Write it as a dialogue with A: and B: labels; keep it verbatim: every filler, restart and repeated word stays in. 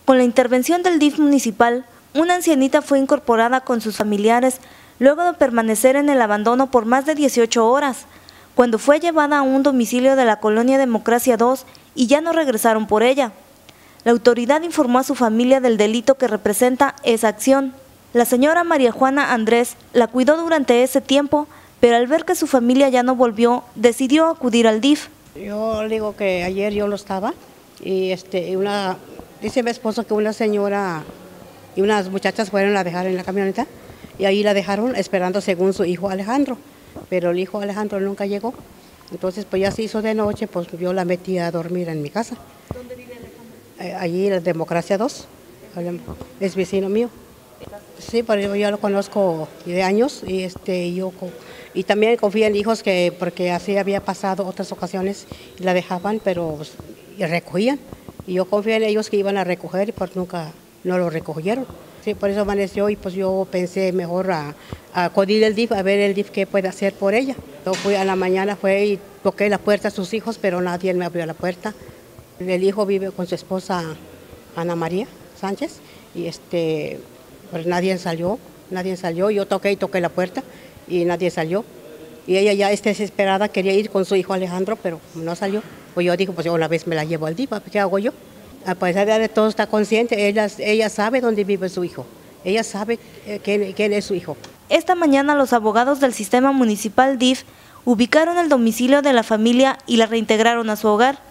A: Con la intervención del D I F municipal, una ancianita fue incorporada con sus familiares luego de permanecer en el abandono por más de dieciocho horas, cuando fue llevada a un domicilio de la colonia Democracia dos y ya no regresaron por ella. La autoridad informó a su familia del delito que representa esa acción. La señora María Juana Andrés la cuidó durante ese tiempo, pero al ver que su familia ya no volvió, decidió acudir al D I F.
B: Yo digo que ayer yo lo estaba y este, una, dice mi esposo que una señora y unas muchachas fueron a dejar en la camioneta y ahí la dejaron esperando según su hijo Alejandro, pero el hijo Alejandro nunca llegó. Entonces pues ya se hizo de noche, pues yo la metí a dormir en mi casa.
A: ¿Dónde vive Alejandro?
B: Eh, allí en la Democracia dos, es vecino mío. Sí, pero yo lo conozco de años y este yo y también confío en hijos que porque así había pasado otras ocasiones y la dejaban, pero pues, y recogían y yo confío en ellos que iban a recoger y pues nunca no lo recogieron. Sí, por eso amaneció y pues yo pensé mejor a, a acudir al D I F a ver el D I F qué puede hacer por ella. Yo fui a la mañana fue y toqué la puerta a sus hijos, pero nadie me abrió la puerta. El hijo vive con su esposa Ana María Sánchez y este pues nadie salió, nadie salió, yo toqué y toqué la puerta y nadie salió. Y ella ya está desesperada, quería ir con su hijo Alejandro, pero no salió. Pues yo dije, pues yo una vez me la llevo al D I F, ¿qué hago yo? A pesar de todo está consciente, ella, ella sabe dónde vive su hijo, ella sabe quién, quién es su hijo.
A: Esta mañana los abogados del sistema municipal D I F ubicaron el domicilio de la familia y la reintegraron a su hogar.